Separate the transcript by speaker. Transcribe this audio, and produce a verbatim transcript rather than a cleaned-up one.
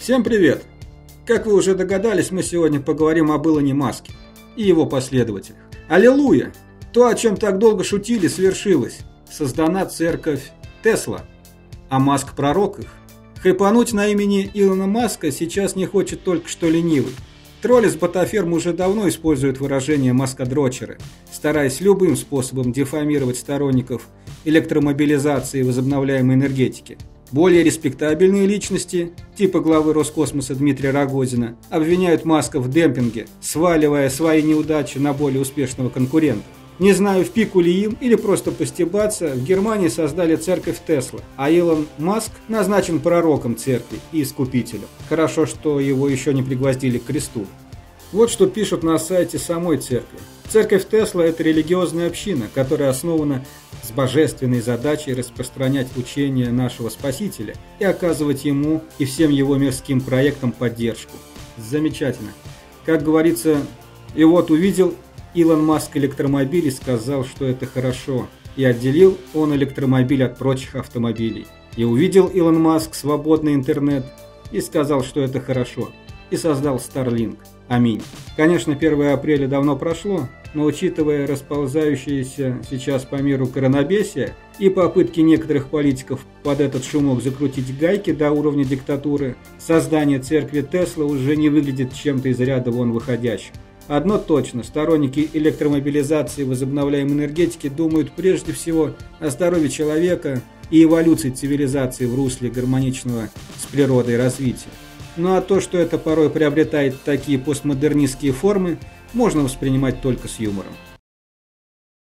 Speaker 1: Всем привет! Как вы уже догадались, мы сегодня поговорим об Илоне Маске и его последователях. Аллилуйя! То, о чем так долго шутили, свершилось. Создана церковь Тесла, а Маск пророк их. Хайпануть на имени Илона Маска сейчас не хочет только что ленивый. Тролли с ботаферм уже давно используют выражение «маскодрочеры», стараясь любым способом дефамировать сторонников электромобилизации и возобновляемой энергетики. Более респектабельные личности, типа главы Роскосмоса Дмитрия Рогозина, обвиняют Маска в демпинге, сваливая свои неудачи на более успешного конкурента. Не знаю, в пику ли им или просто постебаться, в Германии создали церковь Тесла, а Илон Маск назначен пророком церкви и искупителем. Хорошо, что его еще не пригвоздили к кресту. Вот что пишут на сайте самой церкви. Церковь Тесла – это религиозная община, которая основана с божественной задачей распространять учение нашего Спасителя и оказывать ему и всем его мирским проектам поддержку. Замечательно. Как говорится, и вот увидел Илон Маск электромобиль и сказал, что это хорошо, и отделил он электромобиль от прочих автомобилей. И увидел Илон Маск свободный интернет и сказал, что это хорошо, и создал Starlink. Аминь. Конечно, первое апреля давно прошло, но учитывая расползающееся сейчас по миру коронабесие и попытки некоторых политиков под этот шумок закрутить гайки до уровня диктатуры, создание церкви Тесла уже не выглядит чем-то из ряда вон выходящим. Одно точно, сторонники электромобилизации и возобновляемой энергетики думают прежде всего о здоровье человека и эволюции цивилизации в русле гармоничного с природой развития. Ну а то, что это порой приобретает такие постмодернистские формы, можно воспринимать только с юмором.